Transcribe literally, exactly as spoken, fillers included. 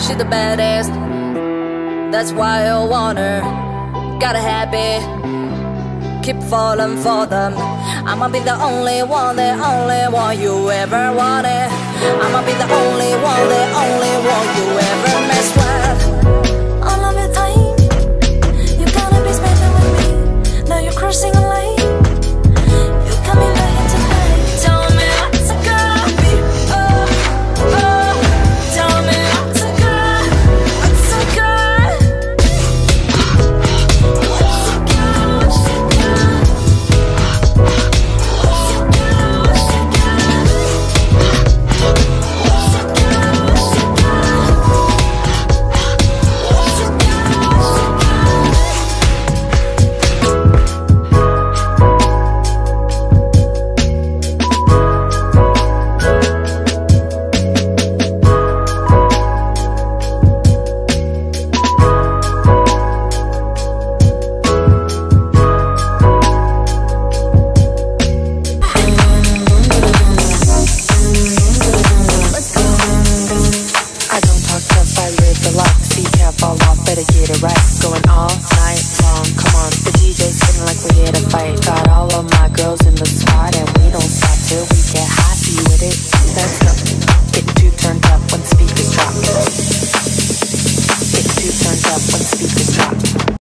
she the baddest. That's why I want her. Got a habit, keep falling for them. I'ma be the only one, the only one you ever wanted. I'ma be the only one, the only one you ever mess with. All of your time, you gotta be spending with me. Now you're crossing a line, you got me begging to pay. Tell me what's it gonna be, oh, oh. Tell me what's it gonna, what's it gonna, what's it gonna, what's it gonna, what's it gonna, what's it gonna, what's it gonna, what's it better get it right. Going all night long, come on. The D J's hitting like we're here to fight. Got all of my girls in the spot, and we don't stop till we get high. See you with it? That's